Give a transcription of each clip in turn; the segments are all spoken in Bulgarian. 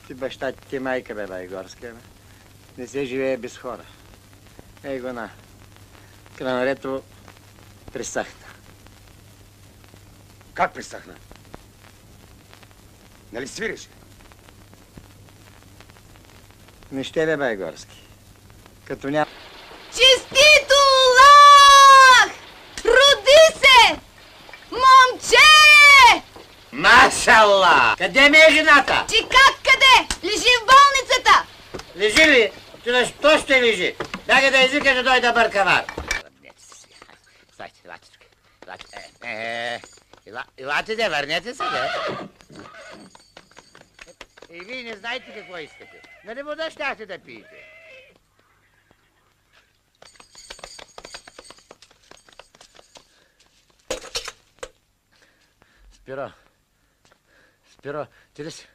Ти баща ти майка, бе, Байгорска, бе. Не се живее без хора. Ей го на. Кранарето присахна. Как присахна? Нали свириш? Не ще, бе, Байгорски. Като няма... Честито, Лах! Роди се! Момче! Машалла! Къде ми е жената? Ти как къде? Лежи в болницата! Лежи ли? Ти на що ще лежи? Бяга да извика, да дойде бъркавар. Стойте, елате тук. Елате де, върнете се, де. И вие не знаете какво искате. Нали вода щяхте да пиете? Спиро, ти ли си?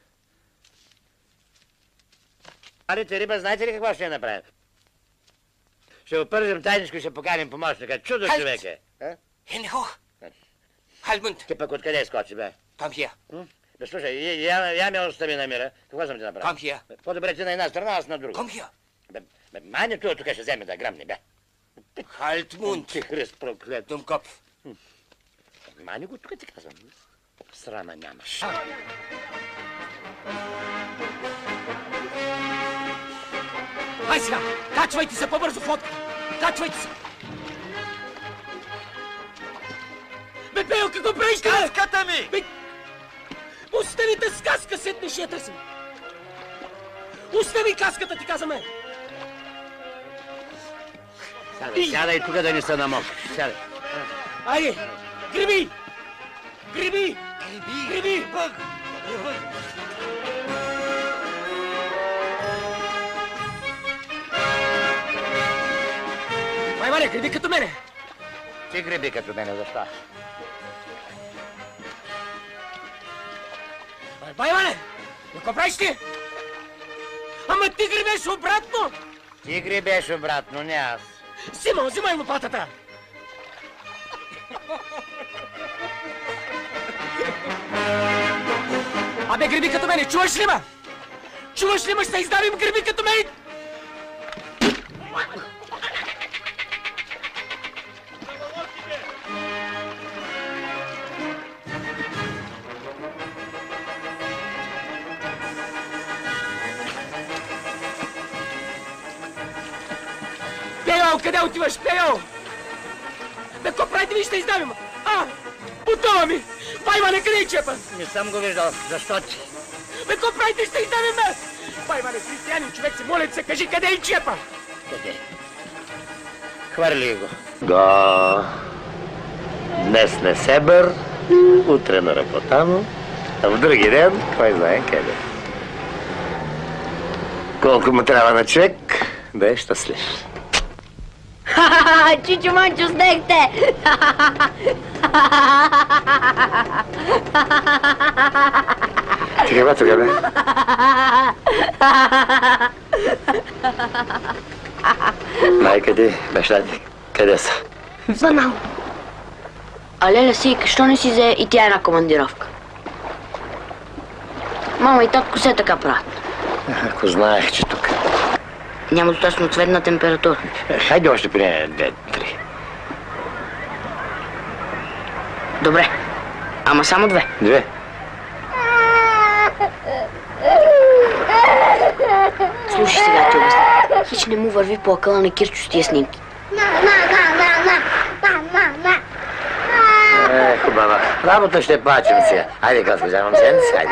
Арите риба, знаете ли какво ще направим? Ще опържем тайничко и ще поканим помощника. Чудо човек е. Hände hoch! Halbmund! Ти пък откъде скочи, бе? Komm hier! Бе, слушай, я ме остави на мира. Какво съм ти направил? Komm hier! По-добре ти на една страна, аз на друга. Komm hier! Бе, мани тук ще вземе да гръмне, бе. Halbmund! Ти Христ проклет. Dummkopf! Мани го тук ти казвам. Срама нямаш. Ай сега! Качвайте се по-бързо в лодката! Качвайте се! Бе, Пейо, какво правиш, бе? Каската ми! Бе, оставите с каска, седнешете си! Остави каската, ти казваме! Сядай тук да не се намокриш. Сядай. Айде! Греби! Греби! Греби! Ваня, греби като мене! Ти греби като мене, защо? Ваня! Какво правиш ти? Ама ти гребеш обратно! Ти гребеш обратно, не аз. Симон, взимай лопатата! Абе, греби като мене, чуваш ли ма? Чуваш ли ма, ще се издавим, греби като мене! Пейо, къде отиваш, Пейо? Бе, какво правите ви, ще издавим? Потова ми! Ваймане, къде е чепа? Не съм го виждал. Защо ти? Бе, какво правите, ще издавим, бе? Ваймане, християнин човек си, моля се, кажи, къде е чепа? Къде? Хвърли го. Да. Днес не себър, утре на Рапотано, а в други ден, кой знае къде. Колко му трябва на човек, да е щастлив. Чичо Манчо, снехте! Ти каква тук, бе? Майка ти, баща ти, къде са? Знам. А леля си, що не си взе и тя една командировка? Мама и татко се така правят. Ако знаех, че тук... Няма достатъчно цветна температура. Хайде още при 2-3. Добре. Ама само 2. 2. Слушай сега, ти обясня. Хич не му върви по акъла на Кирчо с тия снимки. Хубава. Работа ще плачем сега. Хайде, госпожа момченце, хайде.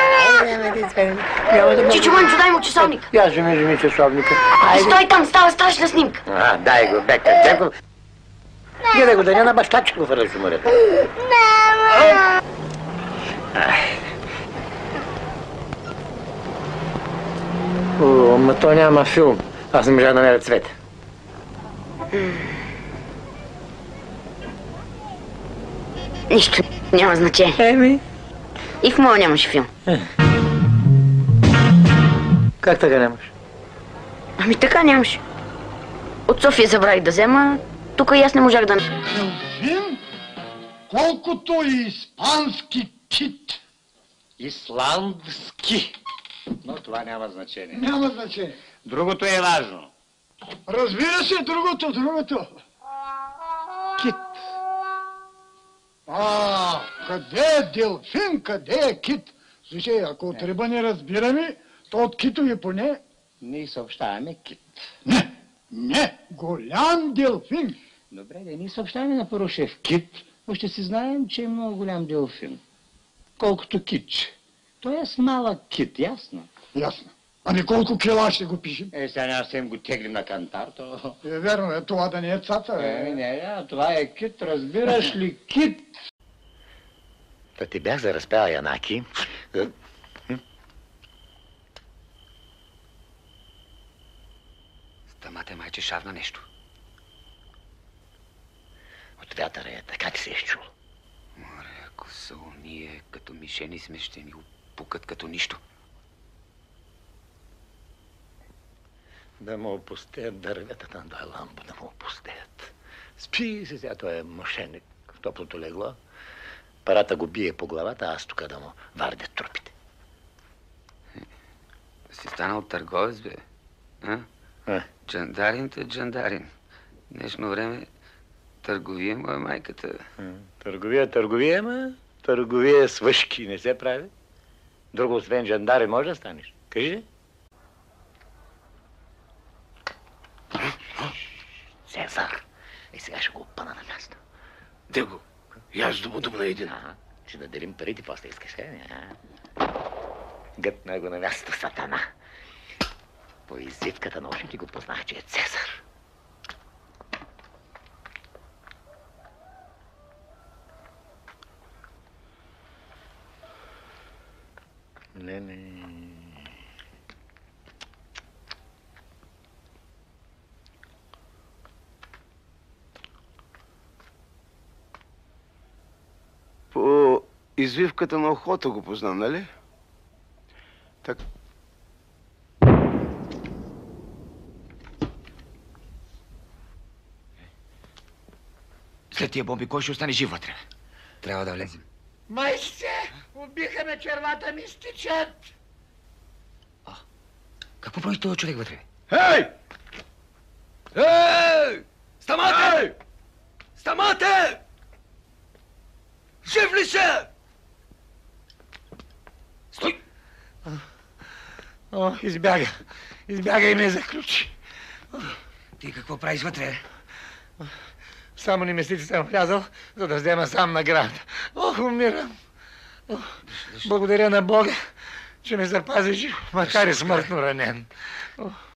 Чичо Манчо, дай му часовника. Я жми часовника. Стой там, става страшна снимка. Дай го, бека, чеков. Гледай го, да не на бащачко хвърляш в морето. Ама то няма филм. Аз не можа да намеря цвет. Нищо, няма значение. И в моя нямаше филм. Как така нямаш? Ами така нямаше. От София забравих да взема, тук и аз не можах да... Филм? Колкото и испански кит. Исландски. това няма значение. Няма значение. Другото е важно. Разбира се, другото. Кит. Къде е делфин, къде е кит? Слушай, ако от риба не разбираме, то от китови поне... Ние съобщаваме кит. Не, голям делфин. Добре, да ние съобщаваме на Порушев кит, но ще си знаем, че е много голям делфин. Колкото китче. Тоест малък кит, ясно? Ясно. Ами колко кила ще го пишем? Сега няма ще им го теглим на кантар, то... Верно, това да не е цаца. Не, това е кит, разбираш ли, кит? Та ти бях заразпял, Янаки. Стамате, майче, шавна нещо. От вятъра е, така ти се е чул. Море, ако са уния, като мишени сме, ще ни опукат като нищо. Да му опустеят дърветата на той ламбо, да му опустеят. Спи си сега, той е мошенник в топлото легло. Парата го бие по главата, аз тук да му вардят трупите. Си станал търговец, бе. Джандарин. Днешно време търговия му е майката. Търговия, ма търговия с въшки не се прави. Друго освен жандарин може да станеш. Кажи. Цезар. И сега ще го опъна на място. Де го? И аз думна един. Ще да делим парите, после искаш. Гътна го на място, сатана. По иззивката на ушите го познах, че е Цезар. Не. По извивката на ухото го познам, нали? Так... След тия бомби, кой ще остане жив вътре? Трябва да влезем. Майче, убиха ме, червата ми стичат. Какво прави този човек вътре? Хей! Стамате! Стамате! Жив ли се? Стой! Избяга и ме заключи. Ти какво правиш вътре? Само не мислите, съм влязъл, за да взема сам награда. Умирам. Благодаря на Бога, че ме запази жив, макар и смъртно ранен.